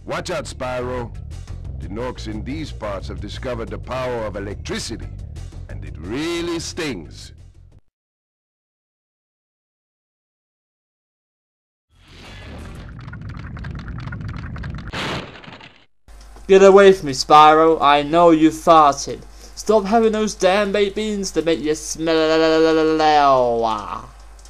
Watch out, Spyro. The Norks in these parts have discovered the power of electricity, and it really stings. Get away from me, Spyro. I know you farted. Stop having those damn baked beans that make you smell.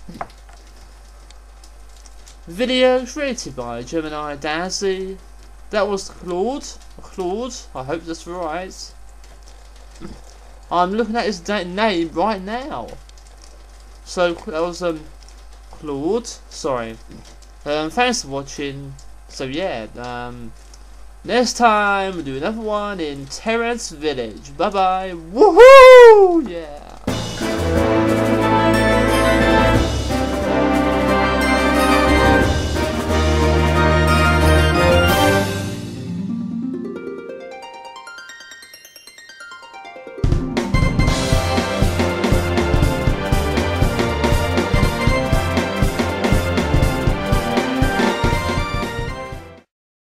Video created by Gemini Dazzly. That was Claude. I hope that's right. I'm looking at his name right now. So that was Claude. Sorry. Thanks for watching. So yeah. Next time we'll do another one in Terrace Village. Bye bye. Woohoo! Yeah.